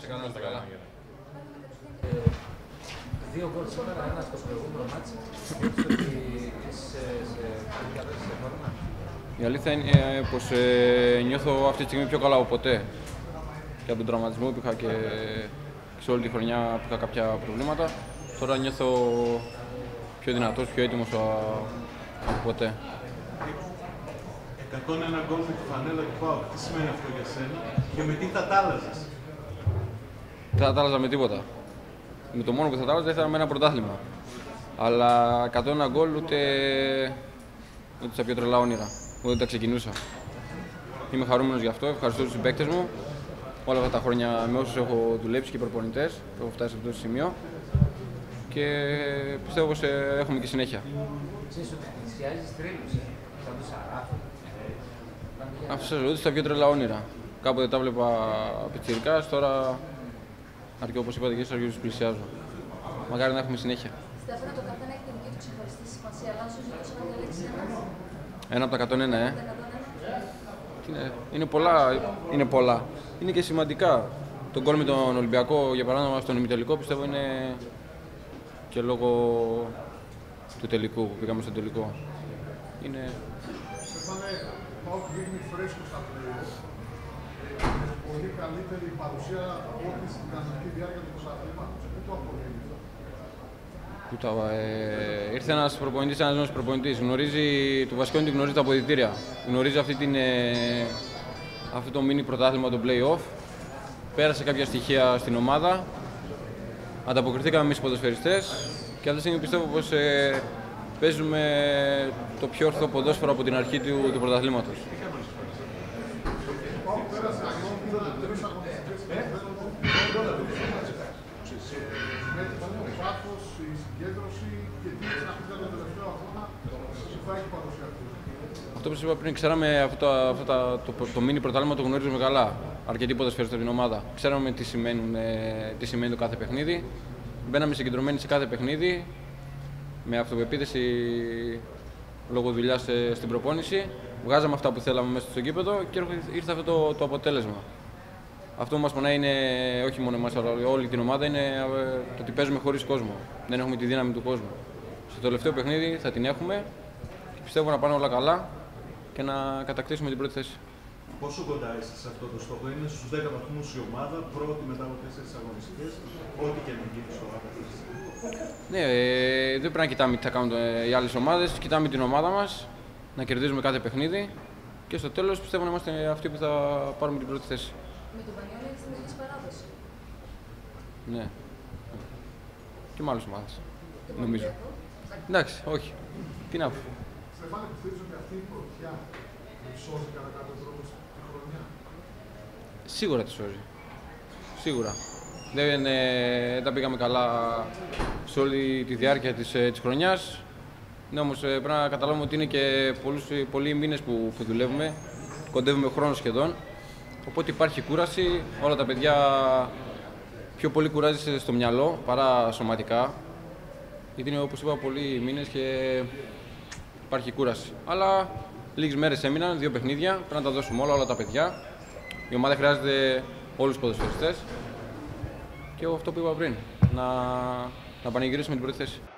είστε καλά, να είστε καλά. Δύο γκολ σήμερα, ένα στο προηγούμενο μάτσο. Νιώθεις ότι είσαι σε καλή κατάσταση σε φόρμα? Η αλήθεια είναι πως νιώθω αυτή τη στιγμή πιο καλά από ποτέ. Και από τον τραυματισμό που είχα και σε όλη τη χρονιά που είχα κάποια προβλήματα. Τώρα νιώθω πιο δυνατός, πιο έτοιμος από ποτέ. 101 γκολ με τη φανέλα του ΠΑΟΚ. Τι σημαίνει αυτό για σένα και με τι θα τα άλλαζες? Δεν θα τα άλλαζα με τίποτα. Με το μόνο που θα τα άλλαζα ήθελα με ένα πρωτάθλημα. Αλλά 101 γκολ ούτε στα πιο τρελά όνειρα. Ούτε τα ξεκινούσα. Είμαι χαρούμενος γι' αυτό. Ευχαριστώ τους συμπαίκτες μου. Όλα αυτά τα χρόνια με όσους έχω δουλέψει και προπονητές που έχω φτάσει σε αυτό το σημείο. Και πιστεύω πως έχουμε και συνέχεια. Ξέρεις ότι πλησιάζεις τρίλους, σαν το Σαράφι. Αυτό σας ρωτήσω στα πιο τρελά όνειρα. Κάποτε τα βλέπα πιτσιρικάς, τώρα αρκεί όπως είπατε και εσείς αρχίζω τους πλησιάζω. Μακάρι να έχουμε συνέχεια. Στέφανε, το καθένα έχει τη δική του ξεχωριστή σημασία, αλλά όσο ζητήσω να διαλέξεις ένα. Ένα από τα 101, Είναι πολλά. Είναι και σημαντικά. Το γκολ με τον Ολυμπιακό, για παράδειγμα, στον ημιτελικό, πιστεύω είναι και λόγω του τελικού, που πήγαμε στον τελικό. Είναι... Στέφανε, ο ΠΑΟΚ δείχνει φρέσκο στα play-off. Πολύ καλύτερη παρουσία από ό,τι στην κανονική διάρκεια του πρωταθλήματος. Πού το αποδείχνει αυτό? Ήρθε ένας προπονητής, ένας νέος προπονητής. Το βασικό είναι ότι γνωρίζει τα αποδυτήρια. Γνωρίζει αυτό το mini πρωτάθλημα, το play-off. Πέρασε κάποια στοιχεία στην ομάδα. Ανταποκριθήκαμε εμείς οι ποδοσφαιριστές. Και αυτή τη στιγμή πιστεύω πως παίζουμε το πιο ορθό ποδόσφαιρο από την αρχή του πρωταθλήματος. Αυτό που σας είπα πριν, ξέραμε το mini πρωτάθλημα το γνωρίζουμε καλά. Αρκετοί ποδοσφαιριστές στην ομάδα. Ξέραμε τι σημαίνει το κάθε παιχνίδι. Μπαίναμε συγκεντρωμένοι σε κάθε παιχνίδι, με αυτοπεποίθηση λόγω δουλειάς στην προπόνηση. Βγάζαμε αυτά που θέλαμε μέσα στο γήπεδο και ήρθε αυτό το αποτέλεσμα. Αυτό που μας πονάει είναι, όχι μόνο εμάς, αλλά όλη την ομάδα, είναι το ότι παίζουμε χωρίς κόσμο. Δεν έχουμε τη δύναμη του κόσμου. Στο τελευταίο παιχνίδι θα την έχουμε και πιστεύω να πάνε όλα καλά και να κατακτήσουμε την πρώτη θέση. Πόσο κοντά είσαι σε αυτό το στόχο? Είναι στους 10 βαθμούς η ομάδα, πρώτη μετά από 4 αγωνιστικές, ό,τι και να γίνει στο άθλημα. Ναι, δεν πρέπει να κοιτάμε τι θα κάνουν οι άλλες ομάδες, κοιτάμε την ομάδα μας, να κερδίζουμε κάθε παιχνίδι και στο τέλος πιστεύω να είμαστε αυτοί που θα πάρουμε την πρώτη θέση. Με τον Πανιόλη έχεις την ίδια παράδοση. Ναι. Και με άλλες ομάδες, νομίζω. Εντάξει, όχι. Τι να πω. Στεφάνε, πιστεύεις ότι αυτή η πρωτιά σώζει κατά κάποιο τρόπο τη χρονιά? Σίγουρα τη σώζει. Σίγουρα. Δεν τα πήγαμε καλά σε όλη τη διάρκεια της χρονιάς. Ναι, όμως πρέπει να καταλάβουμε ότι είναι και πολλοί μήνες που δουλεύουμε. Κοντεύουμε χρόνο σχεδόν. Οπότε υπάρχει κούραση. Όλα τα παιδιά πιο πολύ κουράζεσαι στο μυαλό παρά σωματικά. Γιατί είναι, όπως είπα, πολλοί μήνες και υπάρχει κούραση. Αλλά λίγες μέρες έμειναν, 2 παιχνίδια. Πρέπει να τα δώσουμε όλα τα παιδιά. Η ομάδα χρειάζεται όλους τους ποδοσφαιριστές. Και αυτό που είπα πριν, να πανηγυρίσουμε την πρώτη θέση.